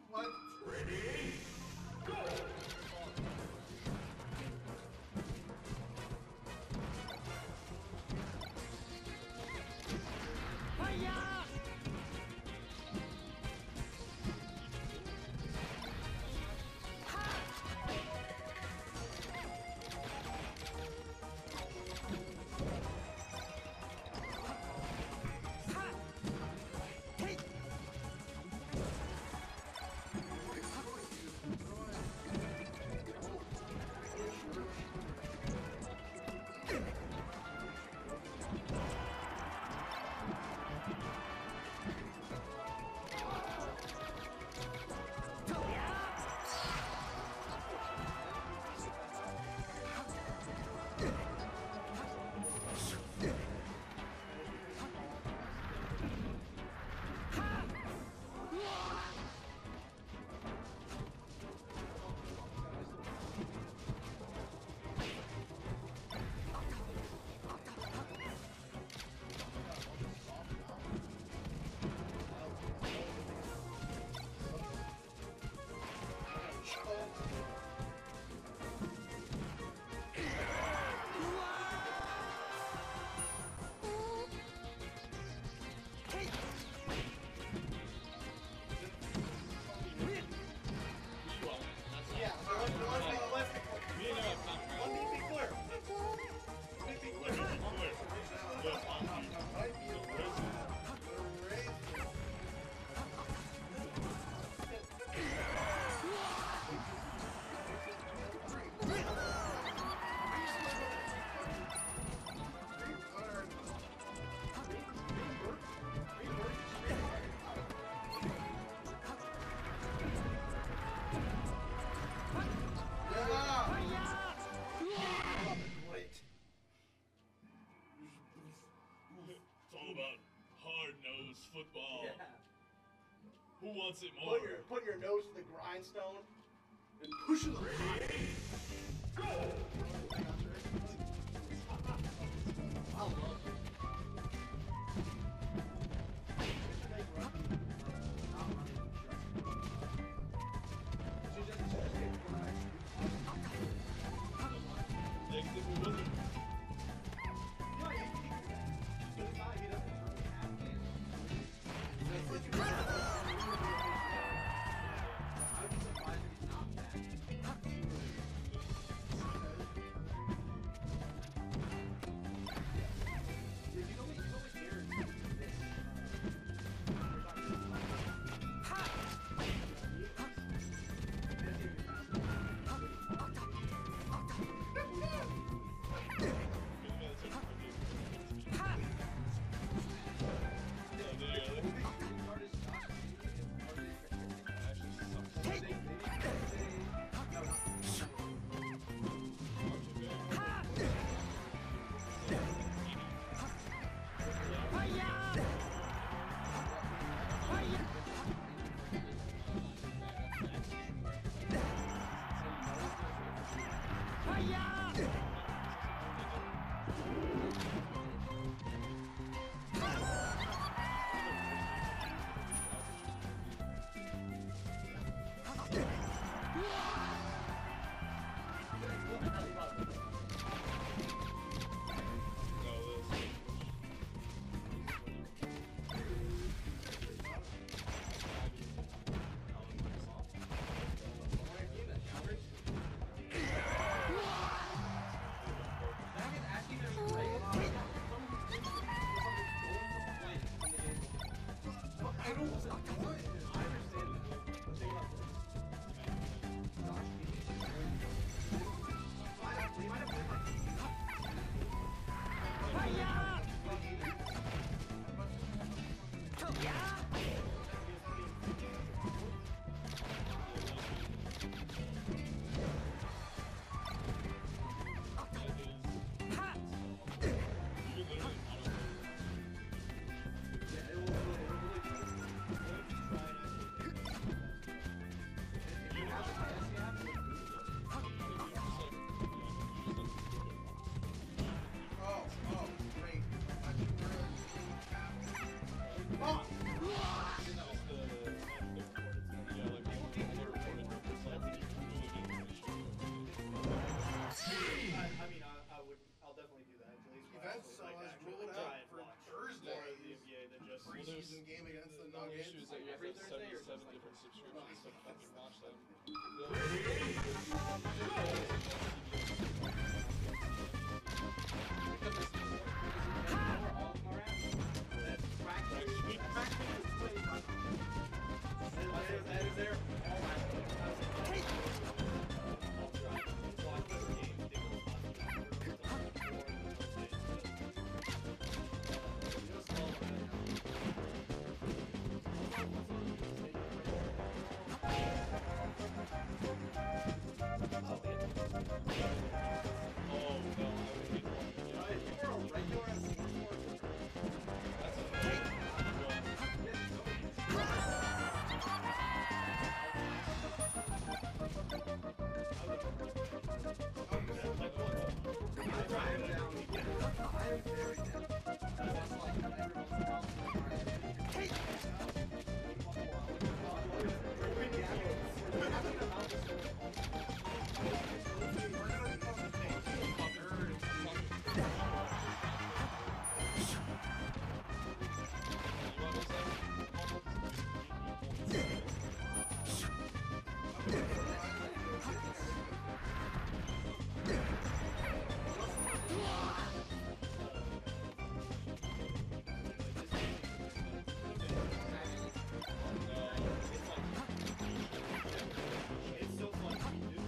What? Ready? Go! It's all about hard-nosed football. Yeah. Who wants it more? Put your nose to the grindstone and push it. Ready? Go! I love it. issue is that you have every to have Thursday or 77 just, different subscriptions to fucking watch them. because it's more all of our apps. That's practically way fun. That is there. All my I'll try. Watch better games. They will just all Oh no, I would hate one. if you were a regular at sports, That's a it's so fun to do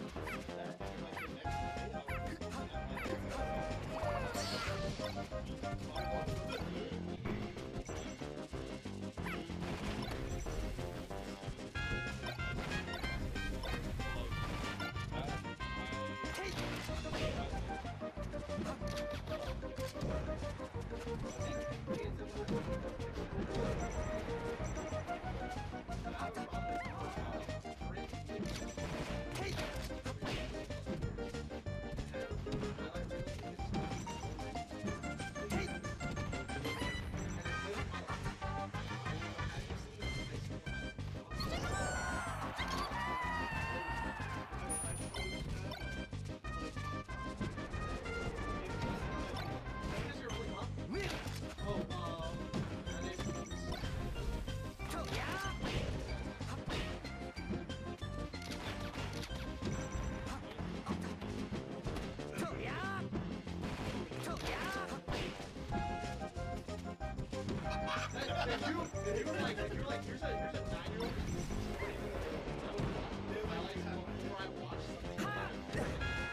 If you were like, here's a 9-year-old. Dude, I like how before I watch something.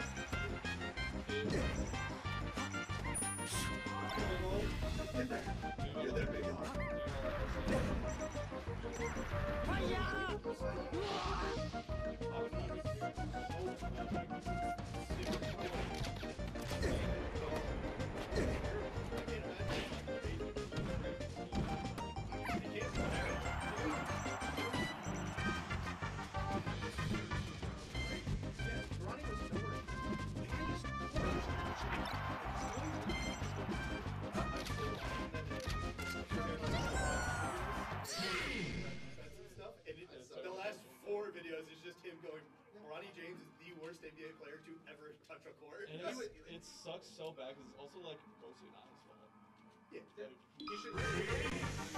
Get there, big dog. The last 4 videos is just him going, Ronnie James is the worst NBA player to ever touch a court. And it sucks so bad because it's also like mostly not his fault. Yeah. You should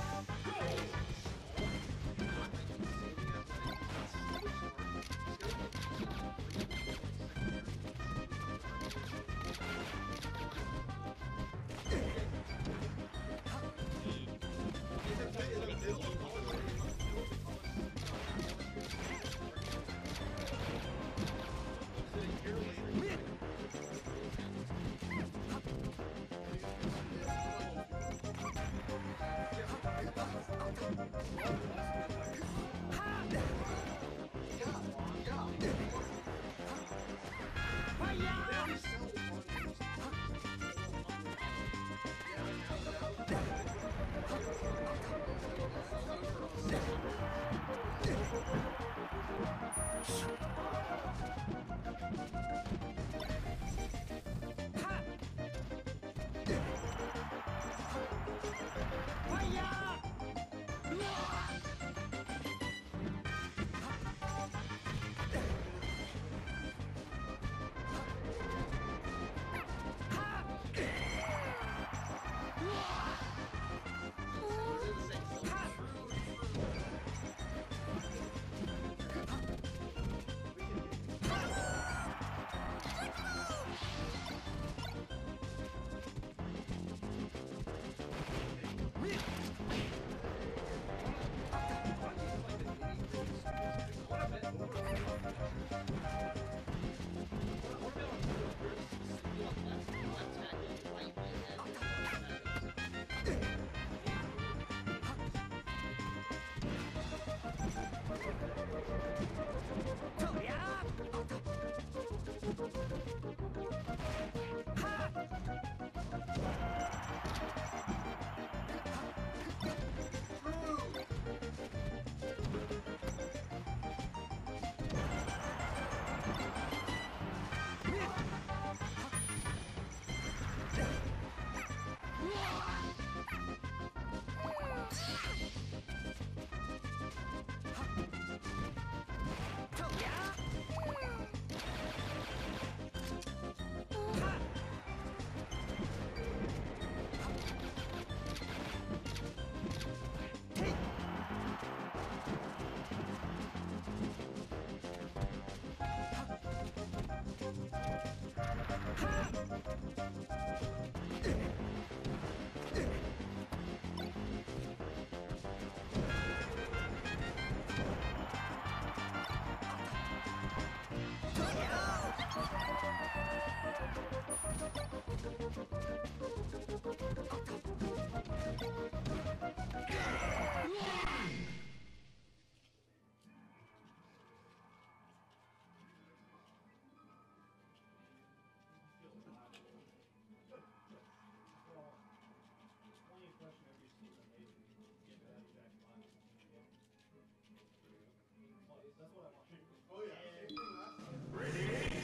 Oh, yeah. Same thing last time.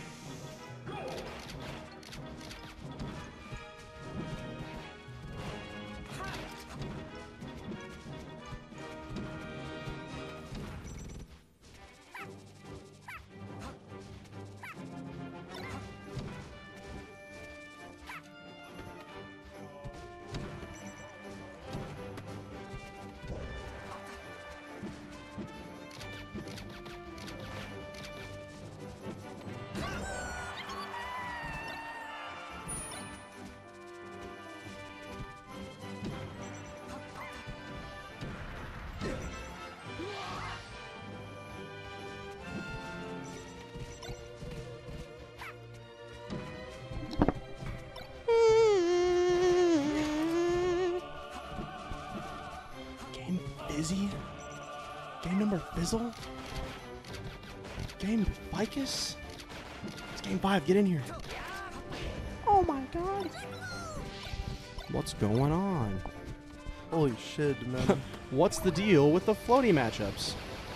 Game busy? Game number fizzle? Game ficus? It's game 5, get in here. Oh my god. What's going on? Holy shit, man. What's the deal with the floaty matchups?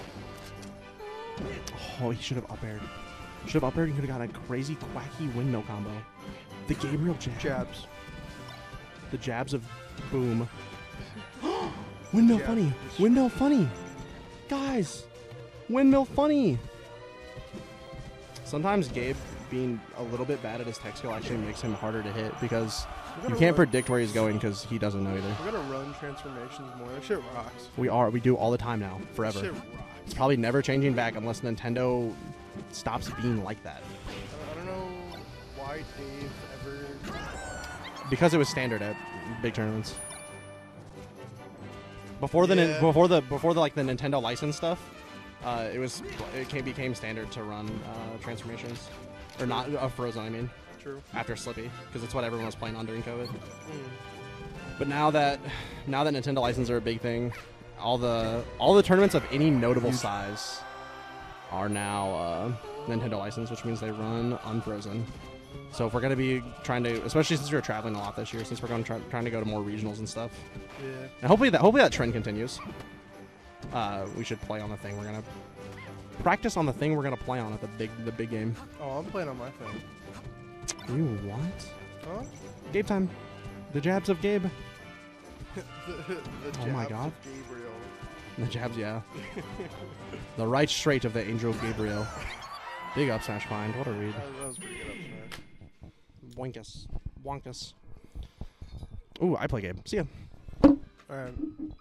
Oh, he should have up aired. Should have up aired and could have got a crazy quacky windmill combo. The Gabriel jab. Jabs. The jabs of boom. Windmill Jab. funny. Windmill funny. Guys. Windmill funny. Sometimes Gabe being a little bit bad at his tech skill actually makes him harder to hit because you can't predict where he's going because he doesn't know either. We're gonna run transformations more. That shit rocks. We do all the time now, forever. That shit rocks. It's probably never changing back unless Nintendo stops being like that. I don't know why Dave ever. Because it was standard at big tournaments. Before the Yeah. before the like the Nintendo license stuff, it became standard to run transformations, or not Frozen. I mean, True. after Slippy, because it's what everyone was playing on during COVID. Mm. But now that Nintendo licenses are a big thing, all the tournaments of any notable size are now Nintendo license, which means they run unfrozen. So if we're gonna be trying to, especially since we're traveling a lot this year, since we're going trying to go to more regionals and stuff, Yeah. and hopefully that trend continues. We should play on the thing we're gonna practice on the thing we're gonna play on at the big game. Oh, I'm playing on my phone. You what? Huh? Gabe time. The jabs of Gabe. the Oh my jabs God. of Gabriel. The jabs, yeah. The right straight of the angel Gabriel. Big up, Smash Mind. What a read. That was pretty good up smash. Boinkus. Wonkus. Ooh, I play Gabe. See ya. Alright.